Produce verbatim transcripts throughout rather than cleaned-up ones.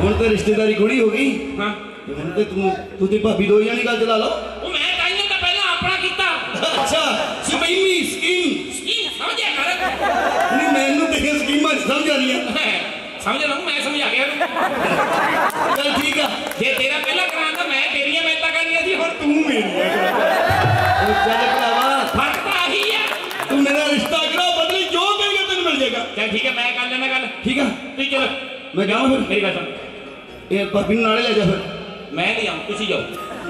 ਹੁਣ ਤੇ ਰਿਸ਼ਤੇਦਾਰੀ ਕੁੜੀ ਹੋ ਗਈ। ਹਾਂ ਹੁਣ ਤੇ ਤੂੰ ਤੂੰ ਤੇ ਭਾਬੀ ਦੋ ਜਣੀ ਗੱਲ ਚਲਾ ਲਓ। ਉਹ ਮੈਂ ਤਾਈਆਂ ਤਾਂ ਪਹਿਲਾਂ ਆਪਣਾ ਕੀਤਾ। ਅੱਛਾ ਸਕੀਮੀ ਸਕੀਮ ਸਕੀਮ ਸਮਝਿਆ ਕਰ। ਨਹੀਂ ਮੈਨੂੰ ਤੇ ਸਕੀਮਾਂ ਸਮਝ ਆ ਰਹੀਆਂ। ਸਮਝ ਲਊਂ ਮੈਂ ਸਮਝਾ ਗਿਆ। ਚੱਲ ਠੀਕ ਆ ਜੇ ਤੇਰਾ ਪਹਿਲਾਂ ਕਰਾਂਦਾ ਮੈਂ ਤੇਰੀਆਂ ਮਿਹਨਤਾਂ ਕਰਨੀਆਂ ਸੀ ਹੁਣ ਤੂੰ ਮੇਰੀਆਂ। ਚੱਲ ਭਰਾਵਾ ਫਰਕ ਤਾਂ ਆਹੀ ਆ। ਤੂੰ ਮੇਰਾ ਰਿਸ਼ਤਾ ਕਰਾ ਬਦਲੀ ਜੋ ਕਹੇਗਾ ਤੈਨੂੰ ਮਿਲ ਜਾਏਗਾ। ਚੱਲ ਠੀਕ ਹੈ ਮੈਂ ਕਰ ਲੈਣਾ ਗੱਲ। ਠੀਕ ਆ ਤੁਸੀਂ ਚਲੋ ਮੈਂ ਜਾਵਾਂ ਫਿਰ। ਮੇਰੀ ਗੱਲ ਸੁਣ ਇਹ ਭਾਬੀ ਨੂੰ ਨਾਲੇ ਲੈ ਜਾ ਫਿਰ। ਮੈਂ ਨਹੀਂ ਆਉਂ ਤੁਸੀਂ ਜਾਓ।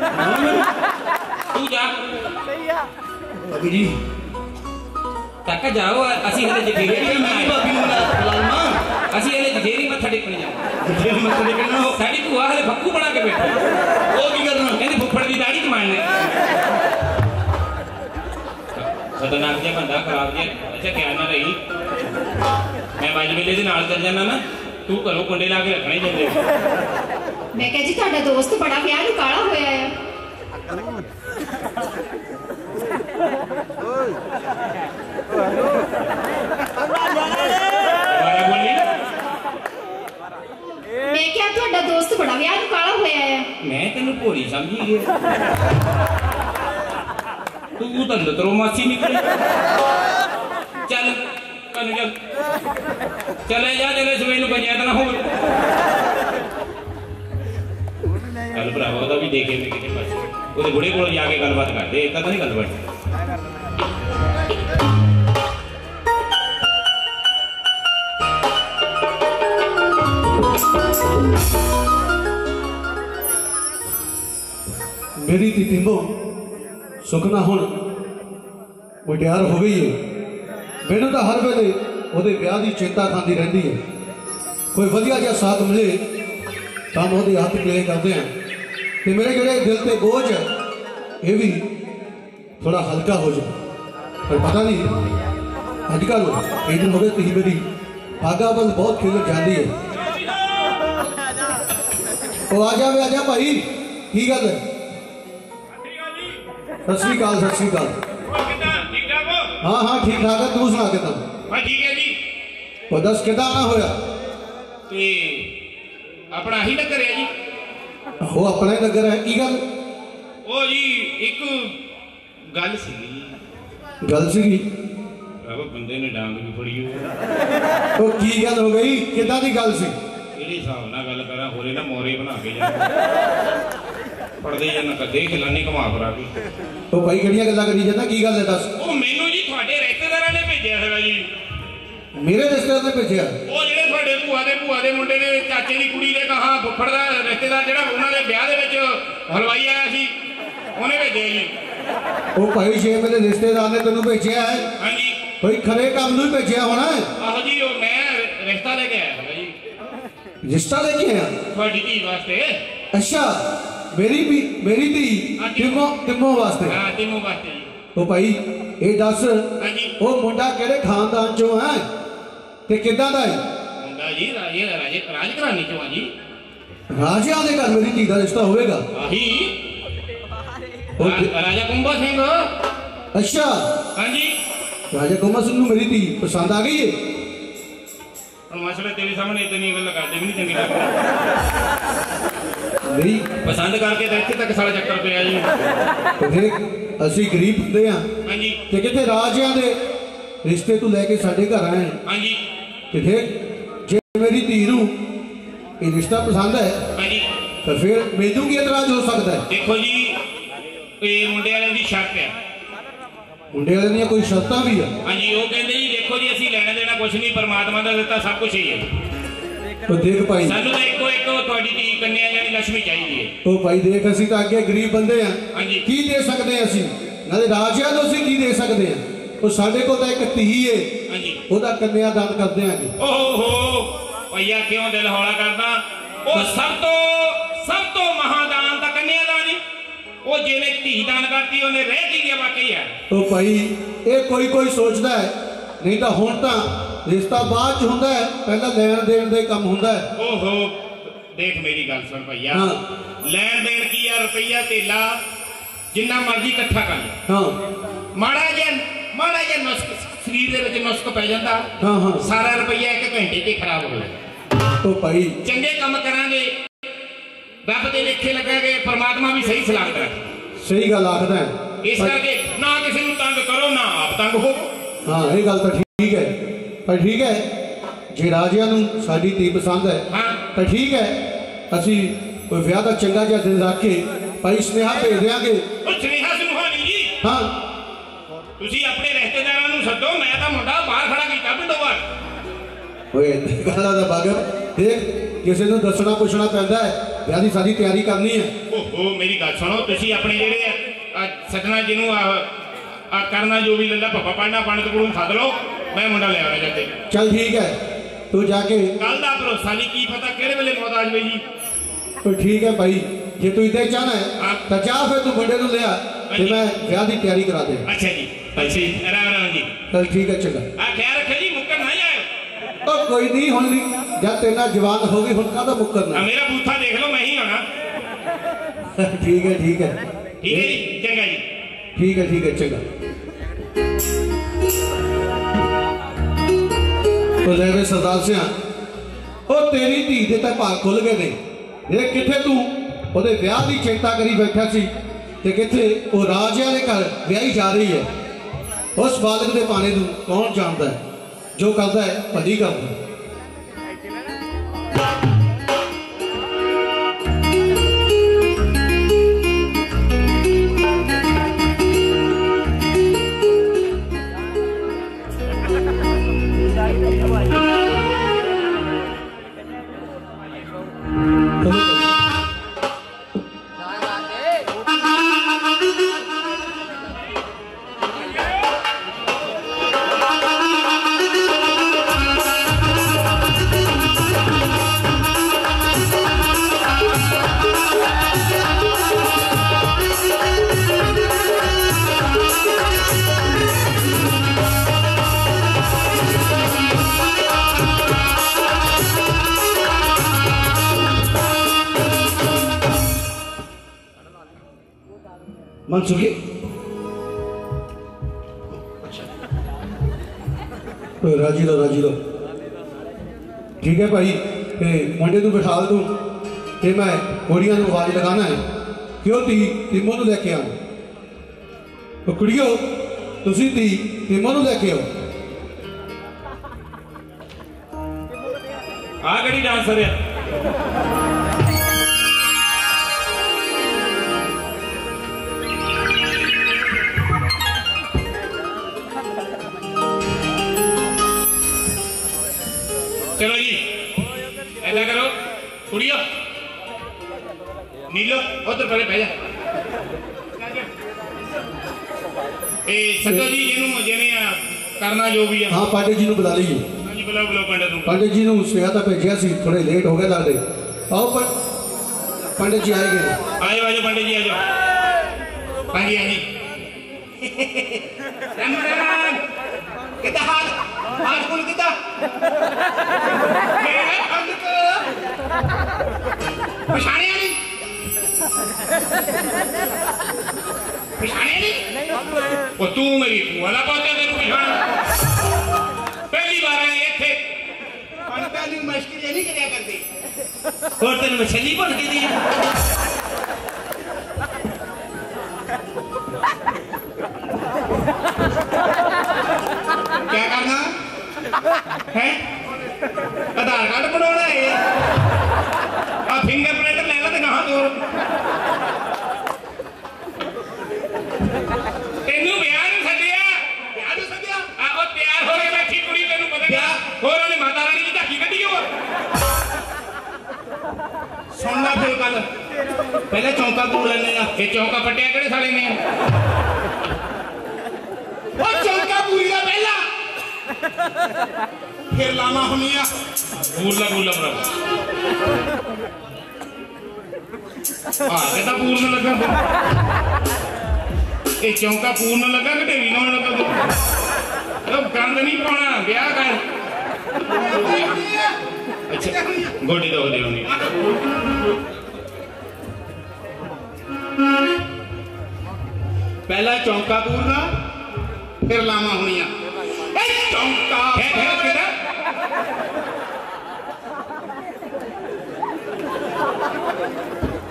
ਤੂੰ ਜਾ ਭਾਬੀ ਜੀ ਕਾਕਾ ਜਾਓ ਅਸੀਂ ਹਲੇ ਜਠੇਰੇ ਮੈਂ ਭਾਬੀ ਨੂੰ ਬੁਲਾਉਣਾ। ਅਸੀਂ ਹਲੇ ਜਠੇਰੀ ਮੱਥਾ ਟੇਕਣ ਜਾਣਾ। ਜਠੇਰੀ ਮੱਥਾ ਟੇਕਣਾ ਸਾਡੀ ਭੂਆ ਹਲੇ ਫੱਕੂ ਬਣਾ ਕੇ ਬੈਠੀ। ਉਹ ਕੀ ਕਰਨਾ ਕਹਿੰਦੀ ਫੁੱਫੜ ਦੀ ਦਾੜੀ ਕਮਾਉਣੀ। ਖਤਰਨਾਕ ਜਿਹਾ ਬੰਦਾ ਖਰਾਬ ਜਿਹਾ। ਅੱਛਾ ਕਿਆ ਨਾ ਰਹੀ ਮੈਂ ਬਾਜ ਵੇਲੇ ਦੇ ਨਾਲ ਚੱਲ ਜਾਣਾ ਨਾ ਤੂੰ ਘਰੋਂ ਕੁੰਡੇ ਲਾ ਕੇ ਰੱਖਣੇ ਜਾਂਦੇ। ਮੈਂ ਕਿਹਾ ਜੀ ਤੁਹਾਡਾ ਦੋਸਤ ਬੜਾ ਵਿਆਹ ਨੂੰ ਕਾਲਾ ਹੋਇਆ ਆ। मैं क्या ਤੁਹਾਡਾ ਦੋਸਤ ਬੜਾ ਵਿਆਹ ਨੂੰ ਕਾਲਾ ਹੋਇਆ ਆ। ਮੈਂ ਤੈਨੂੰ ਭੋਲੀ ਸਮਝੀ ਗਿਆ। ਤੂੰ ਤਾਂ ਲਤਰੋ ਮਾਸੀ ਨਿਕਲੀ। ਚੱਲ ਕੰਨ ਚੱਲ ਚਲੇ ਜਾ ਜਲੇ ਸਵੇਰ ਨੂੰ ਪੰਚਾਇਤ ਨਾ ਹੋਵੇ। ਚੱਲ ਭਰਾਵਾ ਉਹਦਾ ਵੀ ਦੇਖੇ ਮੈਂ ਕਿਤੇ ਪਾਸੇ ਉਹਦੇ ਬੁੜੇ ਕੋਲ ਜਾ ਕੇ ਗੱਲਬਾਤ ਕਰਦੇ। ਇੱਕ ਤਾਂ ਨਹੀਂ ਗੱਲ ਬਣਦੀ। मेरी धी टिंबो सुखना हुण मुटियार हो गई है। मैनू तो हर वेले ਉਹਦੇ ਵਿਆਹ ਦੀ ਚਿੰਤਾ ਖਾਂਦੀ ਰਹਿੰਦੀ ਹੈ। ਕੋਈ ਵਧੀਆ ਜਿਹਾ ਸਾਥ ਮਿਲੇ ਤਾਂ ਉਹਦੇ ਹੱਥ ਪਲੇ ਕਰਦੇ ਆ ਤੇ ਮੇਰੇ ਜਿਹੜੇ ਦਿਲ ਤੇ ਬੋਝ ਹੈ ਇਹ ਵੀ ਥੋੜਾ ਹਲਕਾ ਹੋ ਜਾਏ। ਪਰ ਪਤਾ ਨਹੀਂ ਅੱਜ ਕੱਲ ਇਹ ਦਿਨ ਹੋ ਗਏ ਤੁਸੀਂ ਮੇਰੀ ਭਾਗਾ ਵੱਲ ਬਹੁਤ ਖਿਲ ਜਾਂਦੀ ਹੈ। ਉਹ ਆ ਜਾਵੇ ਆ ਜਾ ਭਾਈ ਕੀ ਗੱਲ ਹੈ। सत श्री अकाल सत श्री अकाल। हाँ हाँ ठीक ठाक है तू सुना कितना। हाँ ठीक है जी। वो दस कितना ना होया ते अपना ही नगर है जी। वो अपना ही नगर है की गल। ओ जी एक गल सी गल सी बंदे ने डांग भी फड़ी वो की गल हो गई कितना दी गल सी। किहड़े हिसाब नाल गल करा होरे ना मोरे बना के जा पढ़दे जाना कदे खिलानी घुमा फरा के। ओ भाई किहड़ियां गल्लां करी जांदा की गल है दस। ओ मैनू जी तुहाडे रिश्तेदारां ने भेजिया हैगा जी। मेरे रिश्तेदार ने भेजिया ओ जेहड़े तुहाडे भूआ दे भूआ दे मुंडे दे चाचे दी कुड़ी दे कहां फुੱਫੜ ਦਾ ਰਿਸ਼ਤੇਦਾਰ ਜਿਹੜਾ ਉਹਨਾਂ ਦੇ ਵਿਆਹ ਦੇ ਵਿੱਚ ਹਲਵਾਈ ਆਇਆ ਸੀ ਉਹਨੇ ਭੇਜਿਆ ਜੀ। ओ भाई जे मेरे रिश्तेदार ने तेनू भेजिया है। हां जी भाई खरे काम नूं भेजिया होना है। आहो जी ओ मैं रिश्ता लेके आया हैगा जी। रिश्ता लेके आया ਤੁਹਾਡੀ ਧੀ ਵਾਸਤੇ। अच्छा मेरी भी मेरी धी टिमो टिमो वास्ते। हाँ टिमो वास्ते जी। ओ भाई ये दस हाँ जी ओ मुंडा केड़े खानदान चो है ते किदां दा है। मुंडा जी राजे राजे राज घराने चो आ जी। राजिया दे घर मेरी धी दा रिश्ता होवेगा। आही राजा कुंभा सिंह। अच्छा हाँ जी राजा कुंभा सिंह नूं मेरी धी पसंद आ गई है। मसला तेरे सामने इतनी गल करते भी नहीं चंगी लगती। नहीं पसंद करके तो इत्थे तक सारा चक्कर पिया जी। तो देख असी गरीब हुंदे आ हाँ जी ते किथे राजिया दे रिश्ते तू लेके साडे घर आए। हाँ जी ते देख जे मेरी धी नूं ये रिश्ता पसंद है हाँ जी तो फिर मैनू की एतराज हो सकता है। देखो जी ये मुंडे वाले दी शर्त है। मुंडे वाले दी कोई शर्तां भी है। हाँ जी वो कहते जी देखो जी असीं लेना देना कुछ नहीं परमात्मा दा दित्ता सब कुछ ही है। तो देख भाई सानू तो एको एको तुहाडी धी कन्या यानी लक्ष्मी चाहिए है। तो भाई देख असीं तां अगे गरीब बंदे आ हाँ जी की दे सकते हैं असीं नाले राजिया नूं असीं की दे सकते हैं। तो साडे कोल तां एक धी है हाँ जी ओहदा कन्यादान कर देंगे। ओहो भैया क्यों दिल हौला करदा। वो सब तो सब तो महादान दा कन्यादान है। वो जिहने धी दान करती उन्हें रह की गया वाकई है। तो भाई ये कोई कोई सोचता है नहीं तो हुण तां रिश्ता बाद च हुंदा है पहला लैण देण दे काम हुंदा है। ओहो देख मेरी गल सुन भैया हाँ लैण देण की है रुपया तेला जिन्ना मर्जी इकट्ठा कर ले। हाँ माड़ा जिहा माड़ा जिहा नुस्ख शरीर दे विच नुस्ख पै जांदा। हाँ हाँ सारा रुपया एक घंटे च खराब हो जाए। तो भाई चंगे कम करांगे रब दे लेखे लगांगे परमात्मा भी सही सलामत रखे सही गल आखदा है इस करके ना किसी को तंग करो ना आप तंग हो हाँ ये गल तो ठीक है पर ठीक है जे राजिया नूं साडी धी पसंद है हाँ तो ठीक है असी कोई विआह का चंगा जिहा दिन रख के भाई स्नेहा भेज देंगे ਉਹ ਸੁਨੇਹਾ ਸੁਨਹਾਨੀ ਜੀ हाँ ਤੁਸੀਂ ਆਪਣੇ ਰਿਸ਼ਤੇਦਾਰਾਂ ਨੂੰ ਸੱਦੋ ਮੈਂ ਤਾਂ ਮੁੰਡਾ ਬਾਹਰ ਖੜਾ ਕੀਤਾ ਪਿੰਡੋਂ ਬਾਹਰ ओए गल्ला दा बागर देख किसी नूं दसना पुछना पैंदा है विआह दी सारी तैयारी करनी है ਓਹੋ ਮੇਰੀ ਗੱਲ ਸੁਣੋ ਤੁਸੀਂ ਆਪਣੇ ਜਿਹੜੇ ਆ ਸੱਜਣਾ ਜਿਹਨੂੰ ਆ ਆ ਕਰਨਾ ਜੋ ਵੀ ਲੱਲਾ ਪੱਪਾ ਪੜਨਾ ਪੰਡਤ ਕੋਲੋਂ ਸੱਦ ਲਓ ਮੈਂ ਮੁੰਡਾ ਲੈ ਆਉਣਾ ਜਾਂਦੇ चल ठीक है तू जाके ਕੱਲ ਦਾ ਭਰੋਸਾ ਨਹੀਂ ਕੀ ਪਤਾ ਕਿਹੜੇ ਵੇਲੇ ਮੌਤ ਆ ਜਾਵੇ ਜੀ तो ठीक है भाई जे तू इधर चाहना है हाँ। तो जा फिर तू मुंडे नूं ले आ ते जी। मैं विआह दी तैयारी करा दे ਅੱਛਾ ਜੀ ਅੱਛਾ ਰਾਮ ਰਾਮ ਜੀ चल ठीक है चंगा ਆ ਖਿਆਲ ਰੱਖਿਓ ਜੀ ਮੁੱਕਰ ਨਾ ਜਾਏ ओ कोई नहीं हुण नहीं जब तेरा जवान हो गई हुण काहदा ਆ मुक्करना ਮੇਰਾ ਬੂਥਾ ਦੇਖ ਲਓ ਮੈਂ ਹੀ ਆਣਾ ठीक है ठीक है ਠੀਕ ਹੈ ਜੀ ਚੰਗਾ ਜੀ ठीक है ठीक है चंगा तो ले वे सरदार सिंह ओ तेरी धी दे तां भाग खुल गए ने ये किथे तू ओदे विआह दी चिंता करी बैठा सी ते किथे ओ राजिया दे घर विआही जा रही है उस बालक दे पाने नूं कौन जानदा है जो करदा है भली करदा है मनसुखी तो राजी लो राजी लो ठीक है भाई ते मुंडे नूं बिठा दूं ते मैं कुड़ियां नूं आवाज लगाना है क्यों धी तिमो नूं लेके आना तो कुड़ियो तुसी धी तिमो नूं लेके आओ ਆ ਕਿਹੜੀ ਡਾਂਸਰ ਆ चलो जी ऐसा करो कुड़ियो नीलो उधर परे बह जा ए सतो जी ਇਹਨੂੰ ਜਿਹਨੇ ਕਰਨਾ ਜੋ ਵੀ ਆ हाँ पांडे जी नूं बुला लीजिए ਹਾਂਜੀ ਬੁਲਾਓ ਬੁਲਾਓ ਪੰਡਤ ਨੂੰ पांडे जी नूं स्नेहा तां भेजिया सी थोड़े लेट हो गए लगदे आओ पर पंडित जी आएंगे आजो आजो पंडित जी आजो हाँ जी हाँ जी राम राम कितना हाल हाल कुल कितना मेरे पंडित पिछाने वाली पिछाने वाली वो तू मेरी वाला पहुंचा तेरे पिछाना पहली बार आए थे पंडित ने मस्ती नहीं किया करती और तेरे मछली बन के दी क्या करना है आधार कार्ड बनाना है आ फिंगरप्रिंट ले ला ते कहां दूर तेनू ब्याह नहीं सदिया ब्याह नहीं सदिया आ ओ तैयार हो के बैठी कुड़ी तेनू पता क्या और ओने माता रानी की झाकी कड्डी हो सुनना फिर कल पहले चौंका पूर लेने आ ये चौंका पट्टिया केड़े साले ने ओ चौंका पूरी दा पहला फिर लामा हुनिया पूरला पूरला बराबर हां कहता पूर्ण लगा ये चौंका पूर्ण लगा कि ढेरी लाउण लगा तो गंद नहीं पाना ब्याह कर अच्छा गोडी दो दे होनी पहला चौंका पूरना फिर लामा हुनिया चौंका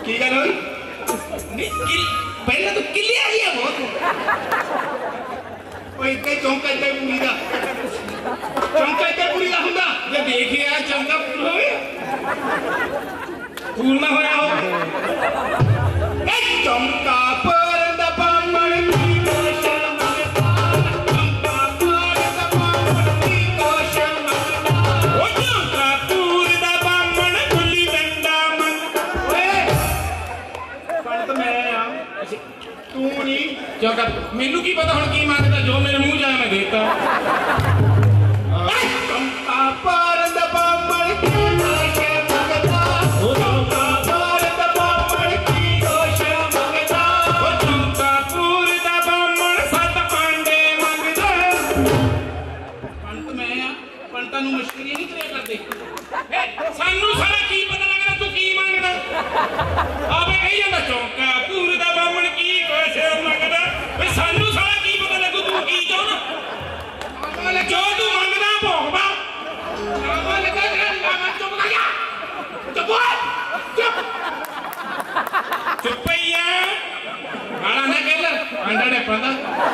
की गल होई नहीं किल पहले तो किलिया ही है बहुत ओए इतने चौंका इतने पूरी दा चौंका इतने पूरी दा हुंदा जे देखिया चौंका पूरा होवे फूल ना होया हो ए चौंका पर दा बामण की कोशल मंगता चौंका पर दा बामण की कोशल मंगता ओ चौंका पूर दा बामण गुल्ली डंडा मंगता ओए पंत मैं आ तू नहीं चौंका मेनू की पता हुण की मांगदा जो मेरे मुंह जाए मैं देता चौंका पर दा बामण की कोशल मंगता ओ चौंका पर दा बामण की कोशल मंगता ओ चौंका पूर दा बामण सत पांडे मंगदा पंत मैं आ पंतां नूं मुश्किल नहीं करिया करदे सानू सारा की पता लगदा तू की मंगदा आपे कही जांदा चौंका पूर दा बामण की कोशल मंगदा वे सानू सारा की पता लगू तू की चाहना वाले जो तू मंगदा भोगवा आवा लगा लामा चुप कर जा चुप चुप चुप भैया गाना ना कर अंडा ने पता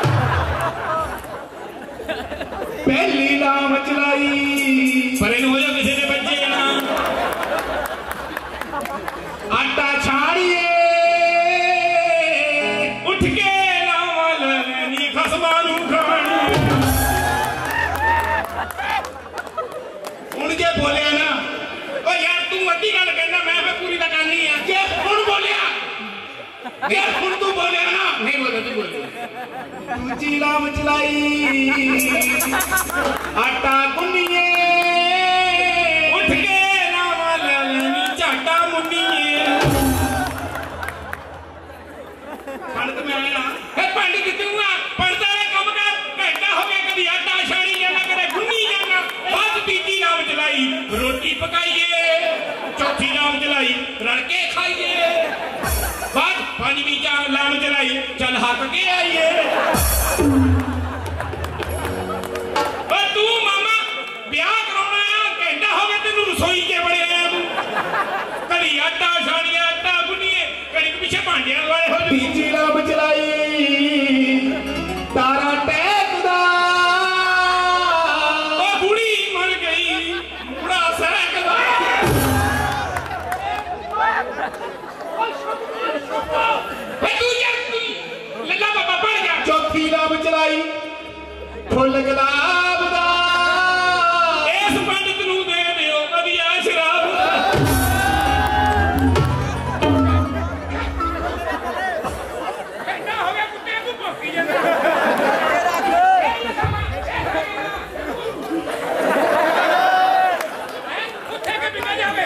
पहली लाम चलाई पर इन हो जा किसी ने बच्चे ना आटा छाड़िए उठ के लावल नी खसमानू खानी हुण जे बोलिया ना ओ यार तू अद्धी गल कहना मैं फे पूरी दा करनी है जे हुण बोलिया जे हुण तू बोलिया ना नहीं बोल तू बोल दूजी लाम चलाई आटा गुन्निए उठ के लावल नी झाटा मुन्निए पंडित मैं आ हे पंडित कितूंगा पंडित ने कम कर घंटा हो गया कभी आटा छाड़ी जाना कदे गुन्नी जाना बाद तीजी नाम चलाई रोटी पकाइए चौथी नाम चलाई रड़के खाइए बाद पांचवी चार नाम चलाई चल हक के आइए पर तू मामा ब्याह कराना है घंटा हो गया तेनू रसोई के बड़े आया तू कभी आटा छाड़िया आटा गुन्निए कभी पीछे भांडियां वाले हो तीजी नाम चलाई तारा टेकदा ओ बूढ़ी मर गई बूढ़ा सहकदा ए तू यार लल्ला बाबा बढ़ जा चौथी नाम चलाई फुल गुलाब दा इस पंडित नू दे दियो कदिया शराब घंटा हो गया कुत्ते को भौंकी जांदा कुत्ते के बिना जावे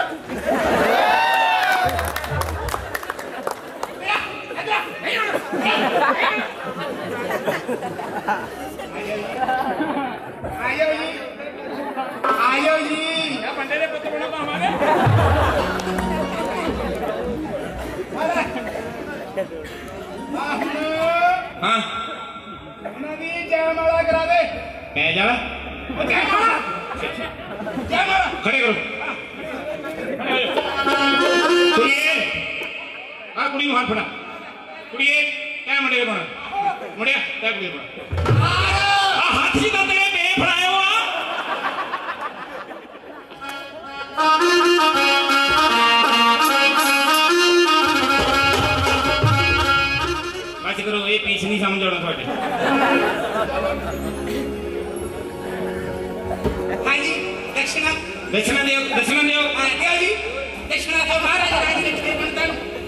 आयो जी आयो जी ये बंदे ने पुत्र बना पावांगे हां उन्हां दी जयमाला करा दे मैं जावा ओ जयमाला जयमाला खड़े करो कुड़िए आ कुड़ी ਨੂੰ हाथ फड़ा कुड़िए क्या मुंडे बना मुंडिया क्या कुड़ी बना आ हाथ ही तो तेरे बे फड़ायो आ बस करो ये पीछ नहीं समझ आना थोड़े हाँ जी दक्षिणा दक्षिणा दियो दक्षिणा दियो दियो जी दक्षिणा तो महाराज राज लक्ष्मी बनता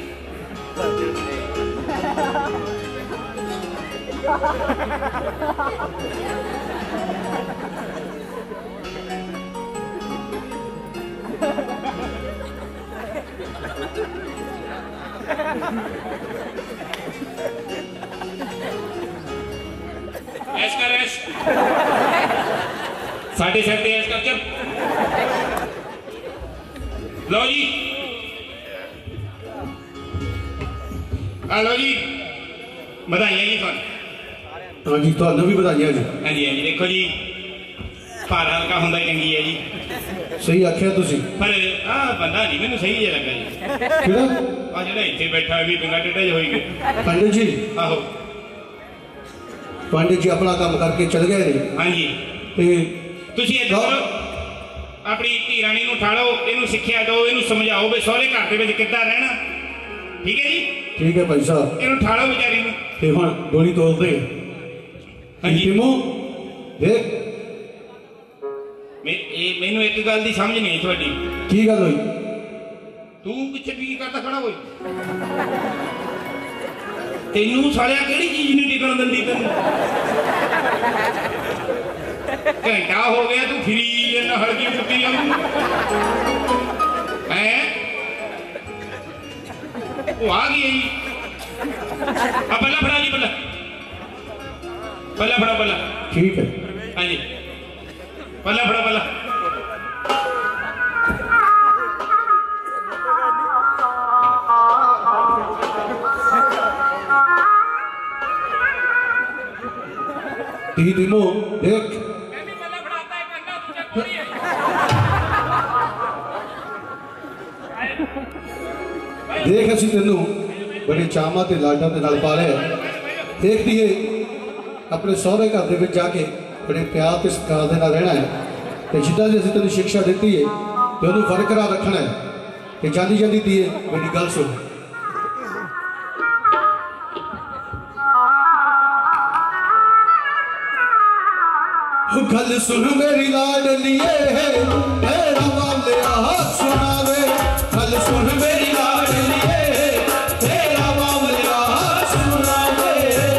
ऐश कर ऐश साढ़े साढ़े ऐश कर चल लो जी लो जी बधाइयां जी तुहानू हाँ जी तुहानू भी बधाइयां जी हाँ जी हाँ जी देखो जी भार हल्का हुंदा चंगी है जी सही आख्या तुसी। पर आ बंदा नहीं मैंने सही जे लगा जी। किहड़ा? आ जेड़ा इत्थे बैठा है भी बिंगा टेढ़ा जिहा होई गया। पंडित जी आहो पंडित जी अपना काम करके चल गए ने। हाँ जी ते तुसी इह करो अपनी धी राणी नूं ठालो, इहनूं सिक्ख्या दो, इहनूं समझाओ भी सहुरे घर दे विच किद्दां रहना। ठीक है जी? ठीक है भाई साहब। इहनूं ठालो बेचारी नूं। ते हुण गोली तोड़ दे। हाँ जी टिमो देख मैं ए मैनूं एक गल दी समझ नहीं आई तुहाडी। की गल होई? तू पिछे की करदा खड़ा होई? तेनू सालिया केड़ी चीज नहीं टिकण दिंदी तैनूं? घंटा हो गया तू फिरी जाना हड़की फुकी जाऊं है। वो आ गई है अब पल्ला फड़ा जी, पल्ला पल्ला फड़ा पल्ला। ठीक है। हाँ जी पल्ला फड़ा पल्ला। टी टिमो देख देख असी तेनू बड़े चामा ते लाडा दे नाल पाले देख दिए अपने सहुरे घर दे विच जाके बड़े प्यार ते सत्कार दे नाल रहना है ते जिद्दां दी असीं तेनू शिक्षा दित्ती है ते ओनू बरकरार रखना है ते जांदी जांदी दिए मेरी गल सुन। गल सुन मेरी लाडलिए तेरा बालिया सुनावे। गल सुन मेरी लाडलिए तेरा बालिया सुनावे।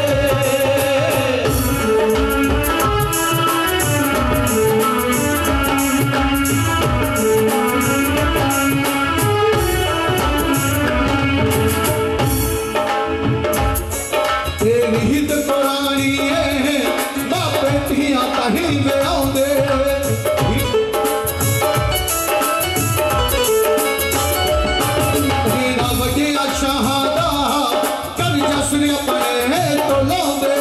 तेरी हित पुरानी है बापे धिया ताही में आउंदे। तेरा वजिया शहादा कर जसन अपने तो लाउंदे।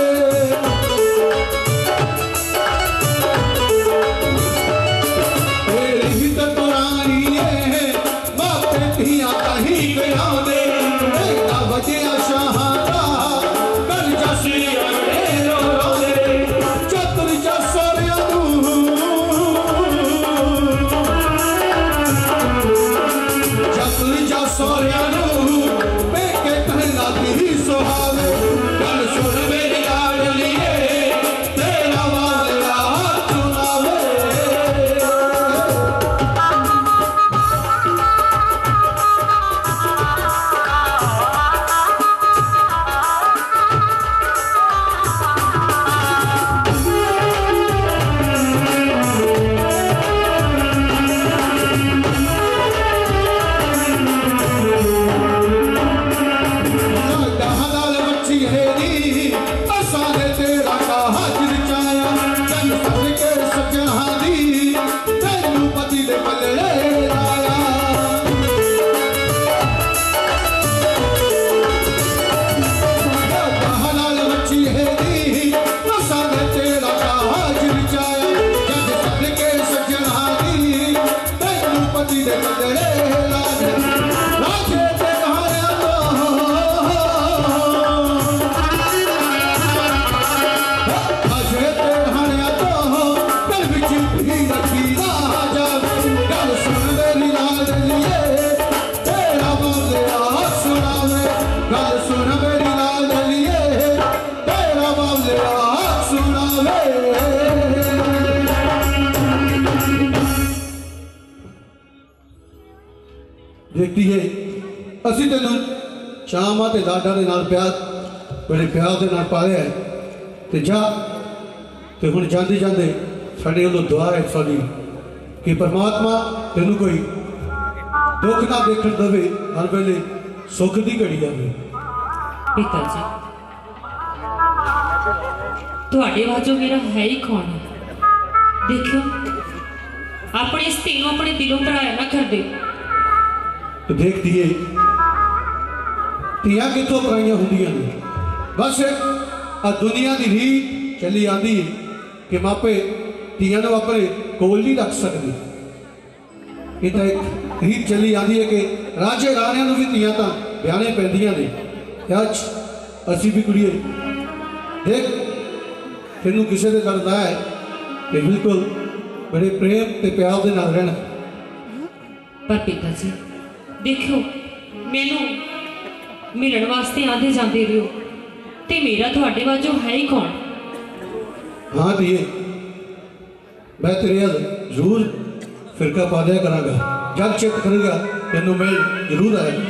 तेरी हित पुरानी है बापे धिया ताही में आउंदे। तेरा वजिया शहादा कर जसन अपने तो लाउंदे। चतुर जसोरिया चतुर जसोरिया बेके कहना दी सुहावे। गल सुन मेरी लाडलिए तेरा वालिया सुनावे। देखती है असी तेन चामा ते लाडा दे नाल प्यार बड़े प्यार दे नाल पाले है ते जा ते हुण जांदे जांदे साडे वल्लों दुआ है साडी कि परमात्मा तेनू कोई दुख ना देखण देवे, हर वेले सुख दी घड़ी आवे। पिता जी तुहाडे वाजो मेरा है ही कौन है? देखो अपने इस तीनों अपने दिलों पराया ना कर दे। तो देख दिए धियां कितों पराइयां होंदियां ने। बस आ दुनिया की रीत चली आती है कि मापे धियां नूं अपने कोल नहीं रख सकते। ਇਹ ਤਾਂ ਇੱਕ ਰੀਤ ਚੱਲੀ ਆਉਂਦੀ ਹੈ ਕਿ ਰਾਜੇ ਰਾਣਿਆਂ ਨੂੰ ਵੀ ਧੀਆਂ ਤਾਂ ਵਿਆਹਣੇ ਪੈਂਦੀਆਂ ਨੇ ਤੇ ਅੱਜ ਅਸੀਂ ਵੀ ਕੁੜੀਏ ਦੇਖ ਤੈਨੂੰ ਕਿਸੇ ਦੇ ਘਰ ਦਾ ਹੈ ਤੇ ਬਿਲਕੁਲ ਬੜੇ ਪ੍ਰੇਮ ਤੇ ਪਿਆਰ ਦੇ ਨਾਲ ਰਹਿਣਾ। ਪਰ ਪਿਤਾ ਜੀ ਦੇਖਿਓ, ਮੈਨੂੰ ਮਿਲਣ ਵਾਸਤੇ ਆਂਦੇ ਜਾਂਦੇ ਰਹੋ ਤੇ ਮੇਰਾ ਤੁਹਾਡੇ ਵਾਜੋਂ ਹੈ ਹੀ ਕੌਣ? हाँ धीए मैं तेरे अल जरूर फिरका पा दिया करांगा, जब चेक करेगा तेन मिल जरूर आएगा।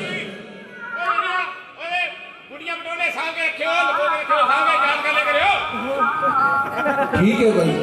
ठीक है भाई।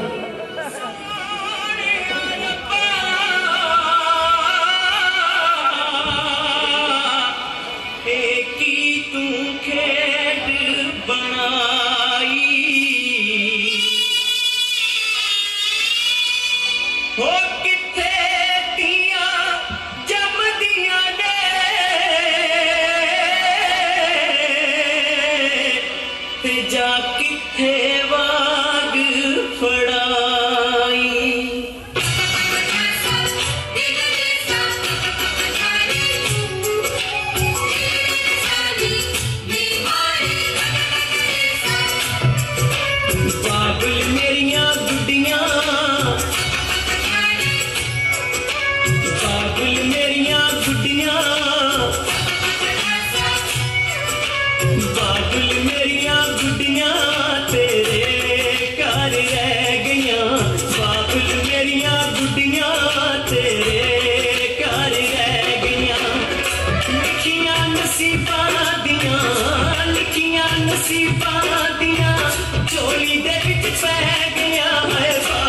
नसीबां दियां झोली दे विच पै गया है।